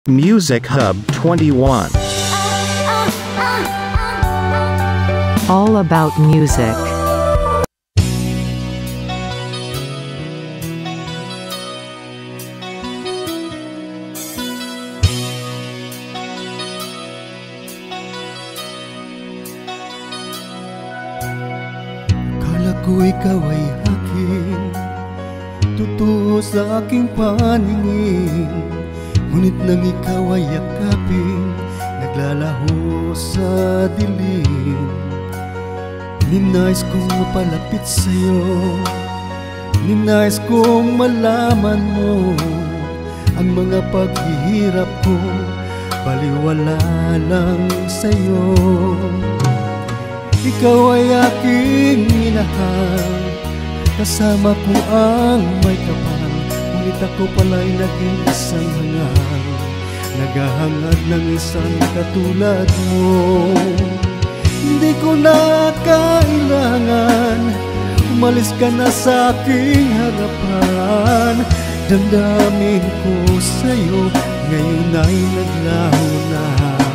Music Hub 21. All about music. Akala ko ikaw ay akin, totoo sa aking paningin. Ngunit nang ikaw ay yakapin, naglalaho sa dilim. Ninais kong mapalapit sa'yo, ninais kong malaman mo ang mga paghihirap ko, baliwala lang sa'yo. Ikaw ay aking minahal, kasama ko ang may kapal. Ngunit ako pala'y naging isang hangal, naghahangad ng isang katulad mo. Hindi ko na kailangan, umalis ka na sa aking harapan. Damdamin ko sa'yo, ngayon ay naglaho na.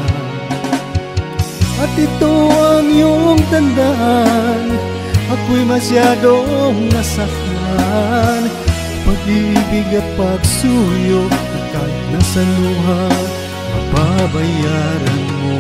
At ito ang iyong tandaan, ako'y masyadong nasaktan. Pag-ibig at pagsuyo, at kahit nasa luha, mababayaran mo.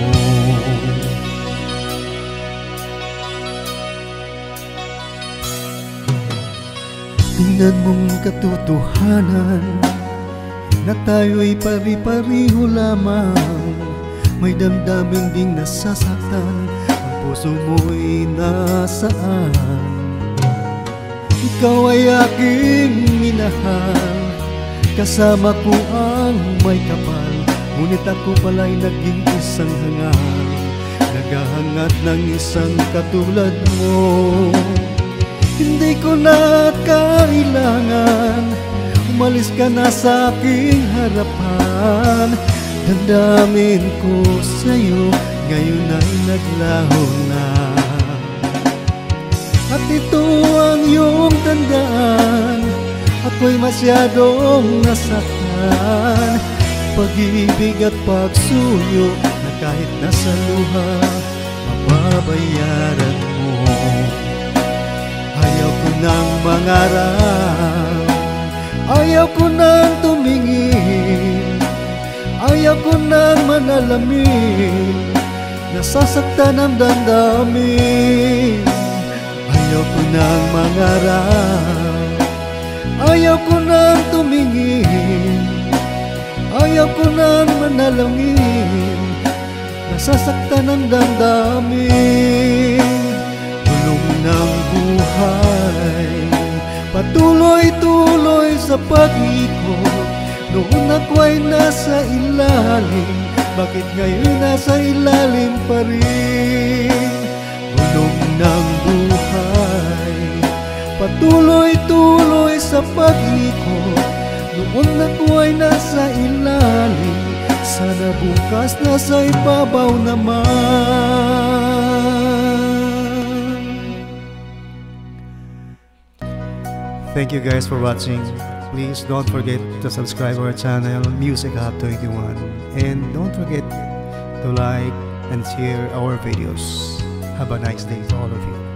Tingnan mong katotohanan, na tayo'y pari-pariho lamang. May damdamin ding nasasaktan, ang puso mo'y nasaan. Ikaw ay aking minahal, kasama ko ang may kapal. Ngunit ako pala'y naging isang hangal, naghahangad ng isang katulad mo. Hindi ko na kailangan, umalis ka na sa aking harapan. Damdamin ko sa'yo, ngayon ay naglaho na. At ito ang iyong tandaan, ako'y masyadong nasaktan. Pag-ibig at pagsuyo, na kahit nasa luha, mababayaran mo. Ayaw ko nang mangarap, ayaw ko nang tumingin, ayaw ko nang manalamin, nasasaktan ang damdamin. Ayaw ko nang mangarap, ayaw ko nang tumingin, ayaw ko nang manalangin, nasasaktan ang damdamin. Tulong ng buhay, patuloy-tuloy sa pag-ikot. Noon ako ay nasa ilalim, bakit ngayon nasa ilalim pa rin? Tulong ng buhay, patuloy-tuloy sa pag-ikot. Noon ako ay nasa ilalim, sana bukas nasa ibabaw naman. Thank you guys for watching. Please don't forget to subscribe our channel Music Hub 21, and don't forget to like and share our videos. Have a nice day to all of you.